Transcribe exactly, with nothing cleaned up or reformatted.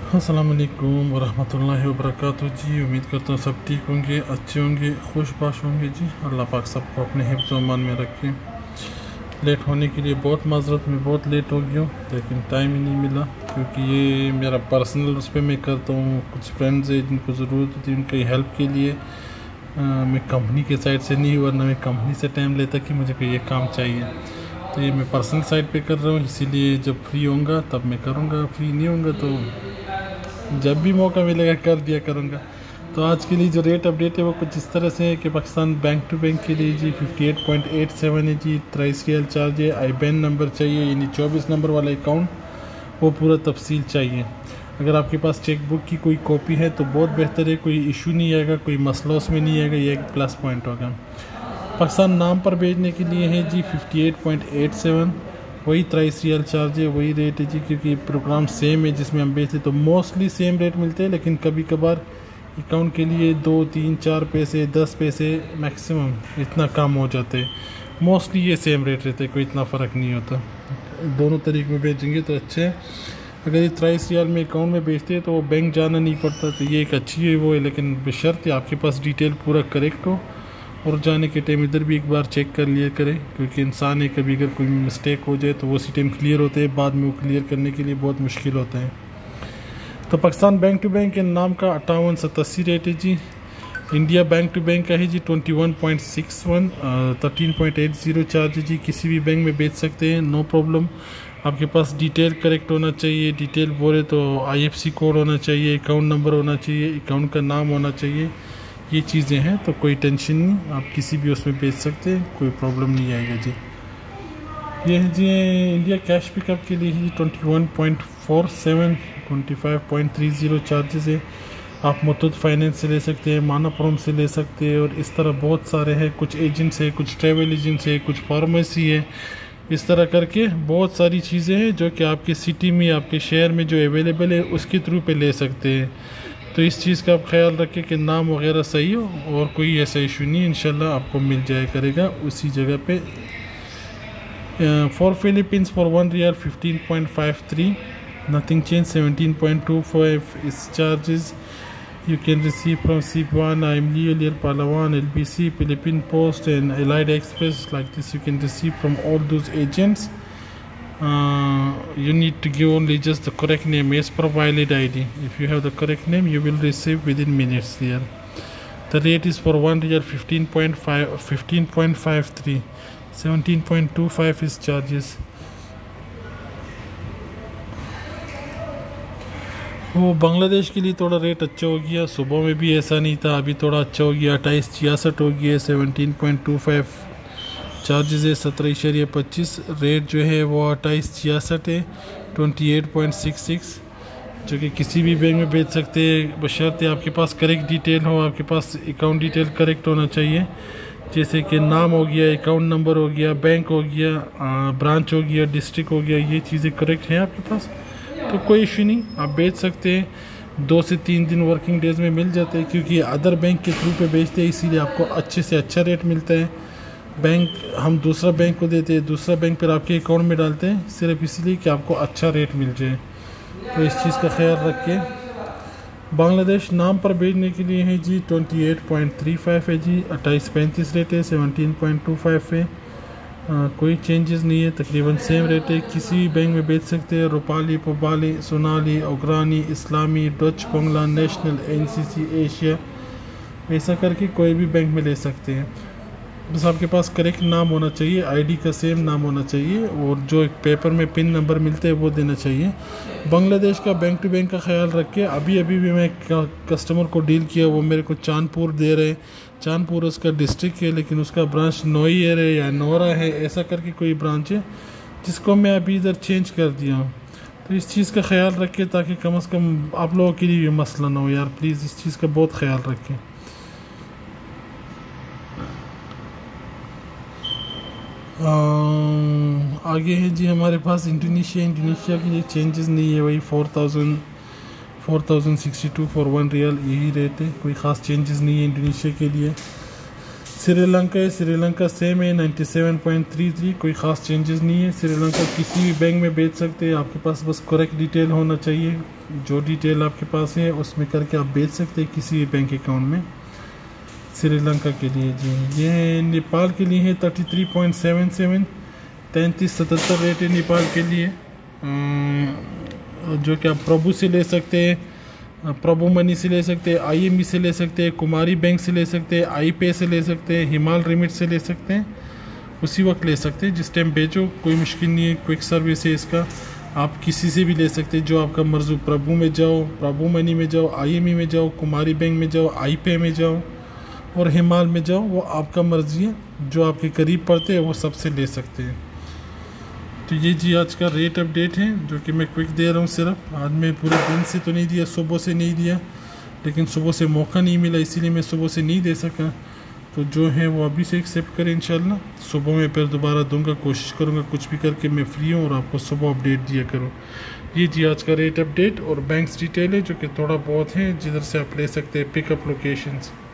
अस्सलाम वालेकुम वरहमतुल्लाहि वबरकातुहू जी। उम्मीद करता हूँ सब ठीक होंगे, अच्छे होंगे, खुशबाश होंगे जी। अल्लाह पाक सबको अपने हिफ्ज़ व अमान में रखें। लेट होने के लिए बहुत माज़रत, मैं बहुत लेट हो गया हूँ, लेकिन टाइम ही नहीं मिला क्योंकि ये मेरा पर्सनल उस पर मैं करता हूँ। कुछ फ्रेंड्स हैं जिनको ज़रूरत होती है उनकी हेल्प के लिए। आ, मैं कंपनी के साइड से नहीं, वरना मैं कंपनी से टाइम लेता कि मुझे कोई ये काम चाहिए, तो ये मैं पर्सनल साइड पे कर रहा हूँ। इसीलिए जब फ्री होऊंगा तब मैं करूँगा, फ्री नहीं होऊंगा तो जब भी मौका मिलेगा कर दिया करूँगा। तो आज के लिए जो रेट अपडेट है वो कुछ इस तरह से है कि पाकिस्तान बैंक टू बैंक के लिए जी fifty eight point eight seven है जी। तेईस रियाल चार्ज है। आई बैन नंबर चाहिए, यानी चौबीस नंबर वाला अकाउंट, वो पूरा तफसील चाहिए। अगर आपके पास चेक बुक की कोई कॉपी है तो बहुत बेहतर है, कोई इशू नहीं आएगा, कोई मसला उसमें नहीं आएगा, ये एक प्लस पॉइंट होगा। पाकिस्तान नाम पर भेजने के लिए है जी fifty eight point eight seven, वही तेईस रियाल चार्ज है, वही रेट है जी। क्योंकि प्रोग्राम सेम है जिसमें हम बेचते तो मोस्टली सेम रेट मिलते हैं, लेकिन कभी कभार अकाउंट के लिए दो तीन चार पैसे दस पैसे मैक्सिमम इतना कम हो जाते हैं। मोस्टली ये सेम रेट रहते हैं, कोई इतना फ़र्क नहीं होता। दोनों तरीके में बेचेंगे तो अच्छे है। अगर ये तेईस रियाल में अकाउंट में बेचते हैं तो बैंक जाना नहीं पड़ता, तो ये एक अच्छी है वो है, लेकिन बशर्ते आपके पास डिटेल पूरा करेक्ट हो और जाने के टाइम इधर भी एक बार चेक कर लिया करें, क्योंकि इंसान है कभी अगर कोई मिस्टेक हो जाए तो वो उसी टाइम क्लियर होते हैं, बाद में वो क्लियर करने के लिए बहुत मुश्किल होता है। तो पाकिस्तान बैंक टू बैंक के नाम का अट्ठावन सतासी रेट है जी। इंडिया बैंक टू बैंक का है जी twenty one point six one, thirteen point eight zero charge है जी। किसी भी बैंक में बेच सकते हैं, नो प्रॉब्लम। आपके पास डिटेल करेक्ट होना चाहिए, डिटेल बोले तो आईएफसी कोड होना चाहिए, अकाउंट नंबर होना चाहिए, अकाउंट का नाम होना चाहिए, ये चीज़ें हैं। तो कोई टेंशन नहीं, आप किसी भी उसमें बेच सकते हैं, कोई प्रॉब्लम नहीं आएगा जी। ये है जी इंडिया कैश पिकअप के लिए ही twenty one point four seven, twenty five point three zero charges है। आप मुथूट फाइनेंस से ले सकते हैं, मानापुरम से ले सकते हैं, और इस तरह बहुत सारे हैं। कुछ एजेंट्स है, कुछ ट्रेवल एजेंट्स है, कुछ फार्मेसी है, इस तरह करके बहुत सारी चीज़ें हैं जो कि आपके सिटी में, आपके शहर में जो अवेलेबल है उसके थ्रू पे ले सकते हैं। तो इस चीज़ का आप ख्याल रखें कि नाम वगैरह सही हो, और कोई ऐसा इशू नहीं, इंशाल्लाह आपको मिल जाया करेगा उसी जगह पे। For Philippines for one riyal fifteen point five three, nothing change. Seventeen point two five इस charges you can receive from Sipwana, Emily Earlier, Palawan, L B C, Philippine Post and Allied Express. Like this you can receive from all those agents. Uh, you need to give only just the correct name as per valid I D. If you have the correct name, you will receive within minutes here. The rate is for one real fifteen point five, fifteen point five three, seventeen point two five is charges. वो बांग्लादेश के लिए थोड़ा rate अच्छा हो गया, सुबह में भी ऐसा नहीं था, अभी थोड़ा अच्छा हो गया, अट्ठाईस छियासठ हो गया, seventeen point two five charges है, सत्रह इशारिया पच्चीस। रेट जो है वो अट्ठाईस छियासठ है, twenty eight point six six, जो कि किसी भी बैंक में बेच सकते हैं, बशर्ते आपके पास करेक्ट डिटेल हो, आपके पास अकाउंट डिटेल करेक्ट होना चाहिए, जैसे कि नाम हो गया, अकाउंट नंबर हो गया, बैंक हो गया, ब्रांच हो गया, डिस्ट्रिक्ट हो गया, ये चीज़ें करेक्ट हैं आपके पास तो कोई इशू नहीं, आप बेच सकते हैं। दो से तीन दिन वर्किंग डेज में मिल जाते हैं, क्योंकि अदर बैंक के थ्रू पे बेचते हैं, इसीलिए आपको अच्छे से अच्छा रेट मिलता है। बैंक हम दूसरा बैंक को देते हैं, दूसरा बैंक फिर आपके अकाउंट में डालते हैं, सिर्फ इसलिए कि आपको अच्छा रेट मिल जाए। तो इस चीज़ का ख्याल रखिए। बांग्लादेश नाम पर भेजने के लिए है जी twenty eight point three five है जी, अट्ठाईस पैंतीस रेट है, सेवनटीन पॉइंट टू फाइव है। आ, कोई चेंजेस नहीं है, तकरीबन सेम रेट है। किसी भी बैंक में बेच सकते हैं, Rupali, Pubali, Sonali, Agrani, Islami, Dutch Bangla, National, NCC, Asia, ऐसा करके कोई भी बैंक में ले सकते हैं। बस आपके पास करेक्ट नाम होना चाहिए, आईडी का सेम नाम होना चाहिए, और जो एक पेपर में पिन नंबर मिलते हैं वो देना चाहिए। बांग्लादेश का बैंक टू बैंक का ख्याल रख के, अभी अभी भी मैं कस्टमर को डील किया, वो मेरे को चांदपुर दे रहे, चांदपुर उसका डिस्ट्रिक्ट है, लेकिन उसका ब्रांच नोईर है या नोरा है, ऐसा करके कोई ब्रांच है, जिसको मैं अभी इधर चेंज कर दिया हूँ। तो इस चीज़ का ख्याल रखें, ताकि कम अज़ कम आप लोगों के लिए ये मसला ना हो यार, प्लीज़ इस चीज़ का बहुत ख्याल रखें। आगे है जी हमारे पास इंडोनेशिया। इंडोनेशिया के लिए चेंजेस नहीं है, वही four thousand four thousand sixty two for one riyal, यही रेट है, कोई ख़ास चेंजेस नहीं है इंडोनेशिया के लिए। श्रीलंका है, श्रीलंका सेम है ninety seven point three three, कोई ख़ास चेंजेस नहीं है। श्रीलंका किसी भी बैंक में बेच सकते हैं, आपके पास बस करेक्ट डिटेल होना चाहिए। जो डिटेल आपके पास है उसमें करके आप बेच सकते हैं किसी भी बैंक अकाउंट में। श्रीलंका के लिए जी ये नेपाल के लिए है thirty three point seven seven, तैंतीस सतहत्तर रेट है नेपाल के लिए, जो कि आप प्रभु से ले सकते हैं, प्रभु मनी से ले सकते हैं, आईएमबी से ले सकते हैं, कुमारी बैंक से ले सकते हैं, आई पे से ले सकते हैं, हिमाल रिमिट से ले सकते हैं। उसी वक्त ले सकते हैं जिस टाइम बेचो, कोई मुश्किल नहीं है। क्विक सर्विस है इसका, आप किसी से भी ले सकते हैं जो आपका मर्जी। प्रभु में जाओ, प्रभु मनी में जाओ, आईएमबी में जाओ, कुमारी बैंक में जाओ, आई पे में जाओ और हिमाल में जाओ, वो आपका मर्जी है। जो आपके करीब पड़ते हैं वो सबसे ले सकते हैं। तो ये जी आज का रेट अपडेट है जो कि मैं क्विक दे रहा हूँ सिर्फ। आज मैं पूरे दिन से तो नहीं दिया, सुबह से नहीं दिया, लेकिन सुबह से मौका नहीं मिला इसीलिए मैं सुबह से नहीं दे सका। तो जो है वो अभी से एक्सेप्ट करें इंशाल्लाह। सुबह में फिर दोबारा दूंगा, कोशिश करूँगा कुछ भी करके मैं फ्री हूँ और आपको सुबह अपडेट दिया करूँ। ये जी आज का रेट अपडेट और बैंक्स डिटेल है जो कि थोड़ा बहुत है जिधर से आप ले सकते हैं पिकअप लोकेशंस।